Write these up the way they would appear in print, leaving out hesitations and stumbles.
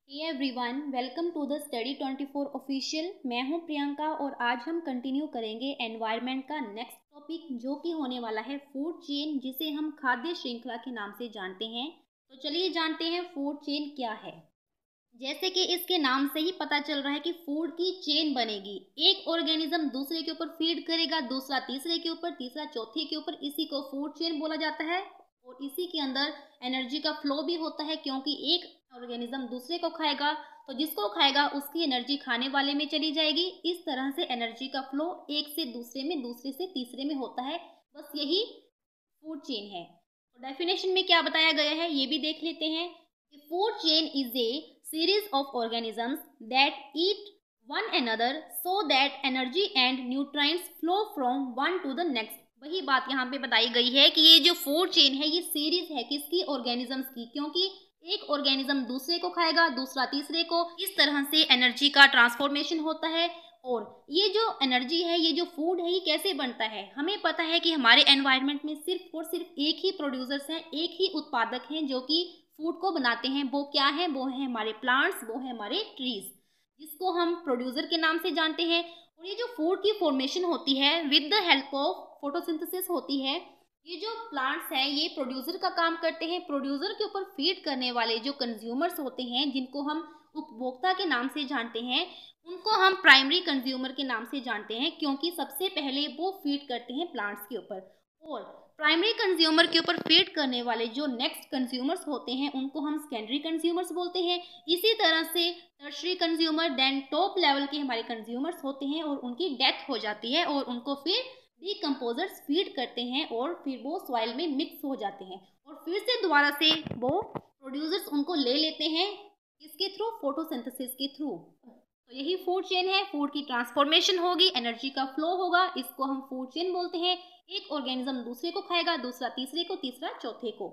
Hey everyone, welcome to the study 24 official. मैं हूं प्रियंका और आज हम कंटिन्यू करेंगे एनवायरनमेंट का नेक्स्ट टॉपिक जो कि होने वाला है फूड चेन, जिसे हम खाद्य श्रृंखला के नाम से जानते हैं। तो चलिए जानते हैं फूड चेन क्या है। जैसे कि इसके नाम से ही पता चल रहा है कि फूड की चेन बनेगी। एक ऑर्गेनिज्म दूसरे के ऊपर फीड करेगा, दूसरा तीसरे के ऊपर, तीसरा चौथे के ऊपर। इसी को फूड चेन बोला जाता है। और इसी के अंदर एनर्जी का फ्लो भी होता है, क्योंकि एक ऑर्गेनिज्म दूसरे को खाएगा तो जिसको खाएगा उसकी एनर्जी खाने वाले में चली जाएगी। इस तरह से एनर्जी का फ्लो एक से दूसरे में, दूसरे से तीसरे में होता है। बस यही फूड चेन है। तो डेफिनेशन में क्या बताया गया है ये भी देख लेते हैं। Food chain is a series of organisms that eat one another so that energy and nutrients flow from one to the next। वही बात यहाँ पे बताई गई है कि ये जो फूड चेन है ये सीरीज है किसकी, ऑर्गेनिजम्स की, क्योंकि एक ऑर्गेनिज्म दूसरे को खाएगा, दूसरा तीसरे को। इस तरह से एनर्जी का ट्रांसफॉर्मेशन होता है। और ये जो एनर्जी है, ये जो फूड है, ये कैसे बनता है। हमें पता है कि हमारे एनवायरनमेंट में सिर्फ और सिर्फ एक ही प्रोड्यूसर्स हैं, एक ही उत्पादक हैं जो कि फूड को बनाते हैं। वो क्या है? वो है हमारे प्लांट्स, वो है हमारे ट्रीज, जिसको हम प्रोड्यूसर के नाम से जानते हैं। और ये जो फूड की फॉर्मेशन होती है with the help of photosynthesis होती है। ये जो प्लांट्स हैं ये प्रोड्यूसर का काम करते हैं। प्रोड्यूसर के ऊपर फीड करने वाले जो कंज्यूमर्स होते हैं, जिनको हम उपभोक्ता के नाम से जानते हैं, उनको हम प्राइमरी कंज्यूमर के नाम से जानते हैं, क्योंकि सबसे पहले वो फीड करते हैं प्लांट्स के ऊपर। और प्राइमरी कंज्यूमर के ऊपर फीड करने वाले जो नेक्स्ट कंज्यूमर्स होते हैं उनको हम सेकेंडरी कंज्यूमर्स बोलते हैं। इसी तरह से tertiary consumer, then top level के हमारे कंज्यूमर्स होते हैं और उनकी डेथ हो जाती है और उनको फिर डिकम्पोजर्स फीड करते हैं और फिर वो सॉइल में मिक्स हो जाते हैं और फिर से दोबारा से वो प्रोड्यूसर्स उनको ले लेते हैं। इसके थ्रू, फोटोसिंथेसिस के थ्रू। तो यही फूड चेन है। फूड की ट्रांसफॉर्मेशन होगी, एनर्जी का फ्लो होगा, इसको हम फूड चेन बोलते हैं। एक ऑर्गेनिज्म दूसरे को खाएगा, दूसरा तीसरे को, तीसरा चौथे को।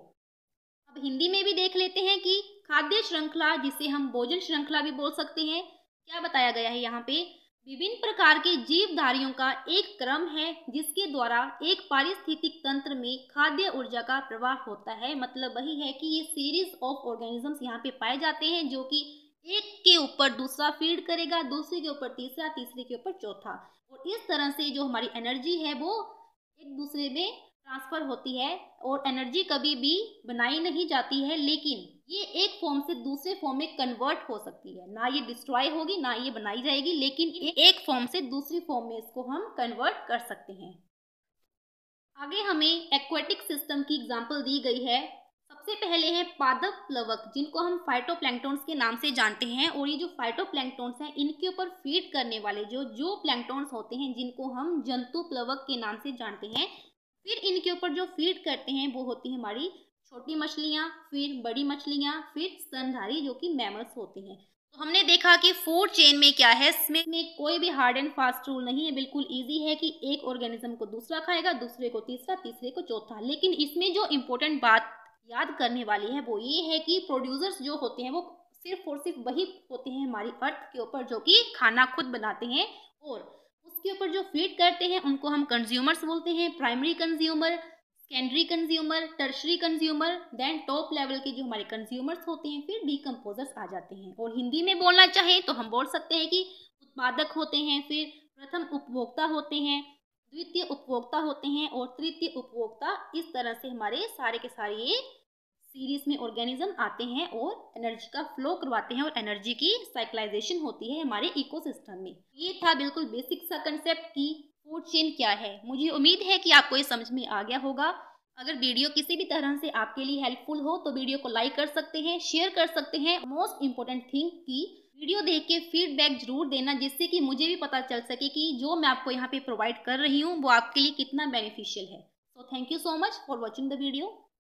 अब हिंदी में भी देख लेते हैं कि खाद्य श्रृंखला, जिसे हम भोजन श्रृंखला भी बोल सकते हैं, क्या बताया गया है यहाँ पे। विभिन्न प्रकार के जीवधारियों का एक क्रम है जिसके द्वारा एक पारिस्थितिक तंत्र में खाद्य ऊर्जा का प्रवाह होता है। मतलब वही है कि ये सीरीज ऑफ ऑर्गेनिजम्स यहाँ पे पाए जाते हैं जो कि एक के ऊपर दूसरा फीड करेगा, दूसरे के ऊपर तीसरा, तीसरे के ऊपर चौथा। और इस तरह से जो हमारी एनर्जी है वो एक दूसरे में ट्रांसफर होती है। और एनर्जी कभी भी बनाई नहीं जाती है, लेकिन ये एक फॉर्म से दूसरे फॉर्म में कन्वर्ट हो सकती है। ना ये डिस्ट्रॉय होगी, ना ये बनाई जाएगी, लेकिन एक फॉर्म से दूसरी फॉर्म में इसको हम कन्वर्ट कर सकते हैं। आगे हमें एक्वेटिक सिस्टम की एग्जांपल दी गई है। सबसे पहले है पादप प्लवक, जिनको हम फाइटोप्लैंक्टन्स के नाम से जानते हैं। और ये जो फाइटोप्लैंक्टन्स हैं, इनके ऊपर फीड करने वाले जो प्लैंक्टन्स होते हैं, जिनको हम जंतु प्लवक के नाम से जानते हैं। फिर इनके ऊपर जो फीड करते हैं वो होती है हमारी छोटी मछलियाँ, फिर बड़ी मछलियाँ, फिर स्तनधारी जो कि मैमल्स होते हैं। तो हमने देखा कि फूड चेन में क्या है, इसमें कोई भी हार्ड एंड फास्ट रूल नहीं है। बिल्कुल इजी है कि एक ऑर्गेनिज्म को दूसरा खाएगा, दूसरे को तीसरा, तीसरे को चौथा। लेकिन इसमें जो इम्पोर्टेंट बात याद करने वाली है वो ये है कि प्रोड्यूसर्स जो होते हैं वो सिर्फ और सिर्फ वही होते हैं हमारी अर्थ के ऊपर, जो कि खाना खुद बनाते हैं। और उसके ऊपर जो फीड करते हैं उनको हम कंज्यूमर्स बोलते हैं। Primary consumer, secondary consumer, tertiary consumer, then top level के जो हमारे कंज्यूमर्स होते हैं, फिर डिकम्पोजर्स आ जाते हैं। और हिंदी में बोलना चाहें तो हम बोल सकते हैं कि उत्पादक होते हैं, फिर प्रथम उपभोक्ता होते हैं, द्वितीय उपभोक्ता होते हैं और तृतीय उपभोक्ता। इस तरह से हमारे सारे के सारे ये सीरीज में ऑर्गेनिज्म आते हैं और एनर्जी का फ्लो करवाते हैं और एनर्जी की साइक्लाइजेशन होती है हमारे इकोसिस्टम में। ये था बिल्कुल बेसिक सा कंसेप्ट कि फूड चेन क्या है। मुझे उम्मीद है कि आपको ये समझ में आ गया होगा। अगर वीडियो किसी भी तरह से आपके लिए हेल्पफुल हो तो वीडियो को लाइक कर सकते हैं, शेयर कर सकते हैं। मोस्ट इम्पोर्टेंट थिंग कि वीडियो देख के फीडबैक जरूर देना, जिससे कि मुझे भी पता चल सके कि जो मैं आपको यहाँ पे प्रोवाइड कर रही हूँ वो आपके लिए कितना बेनिफिशियल है। So thank you so much for watching the video.